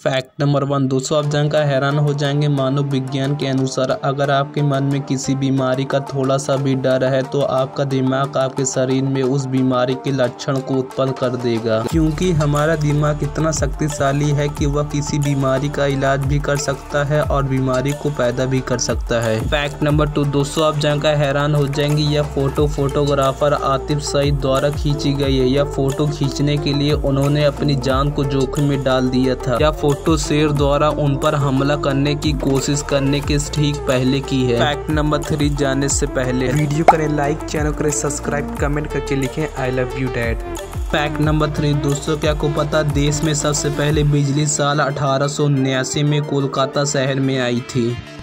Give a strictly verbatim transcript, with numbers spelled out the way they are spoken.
Fact number one. दोस्तों आप जानकर हैरान हो जाएंगे, मानव विज्ञान के अनुसार अगर आपके मन में किसी बीमारी का थोड़ा सा भी डर है तो आपका दिमाग आपके शरीर में उस बीमारी के लक्षण को उत्पन्न कर देगा, क्योंकि हमारा दिमाग इतना शक्तिशाली है कि वह किसी बीमारी का इलाज भी कर सकता है और बीमारी को पैदा भी कर सकता है। Fact number two. दोस्तों आप जानकर हैरान हो जाएंगे, यह फोटो फोटोग्राफर आतिफ सईद द्वारा खींची गई है। यह फोटो खींचने के लिए उन्होंने अपनी जान को जोखिम में डाल दिया था। यह फोटो शेर द्वारा उन पर हमला करने की कोशिश करने के ठीक पहले की है। फैक्ट नंबर थ्री जाने से पहले वीडियो करें लाइक, चैनल करें सब्सक्राइब, कमेंट करके लिखें I love you dad. Fact number three. दोस्तों क्या आपको पता, देश में सबसे पहले बिजली साल अठारह सौ उन्यासी में कोलकाता शहर में आई थी।